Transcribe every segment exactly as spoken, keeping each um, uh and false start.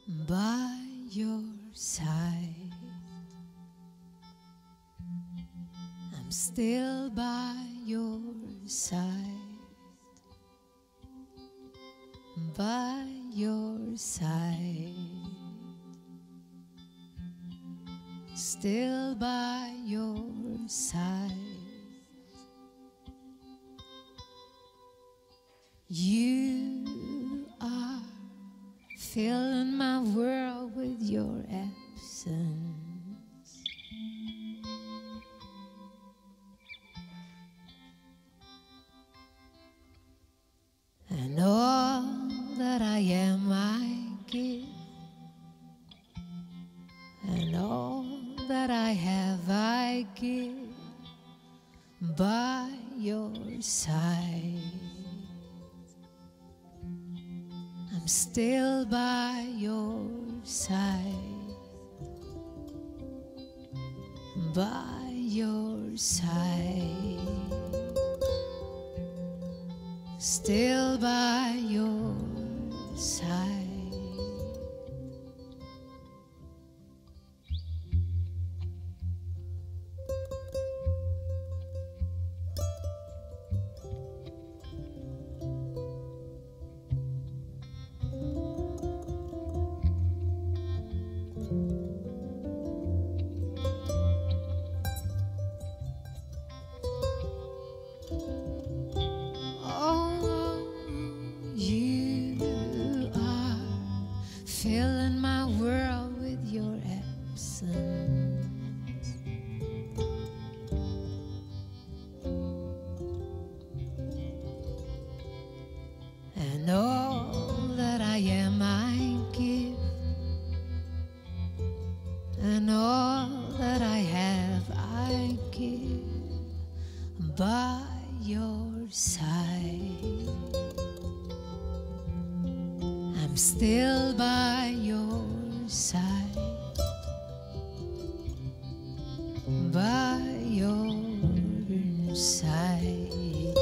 by your side. I'm still by your side, by your side, still by your side. You are filling my world with your absence, and all that I am I give, and all that I have I give by your side. I'm still by your side, by your side, still by your side. Filling my world with your absence, and all that I am I give, and all that I have I give by your side. I'm still by your side, by your side,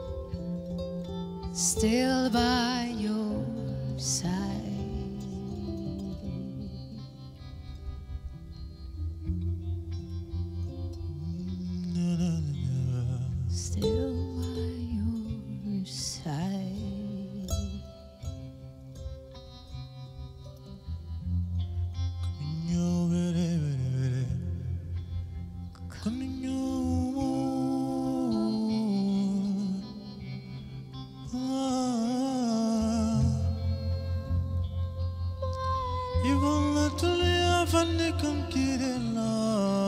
still by your side. Still by your side. Ivan la tulia fanne con kirela.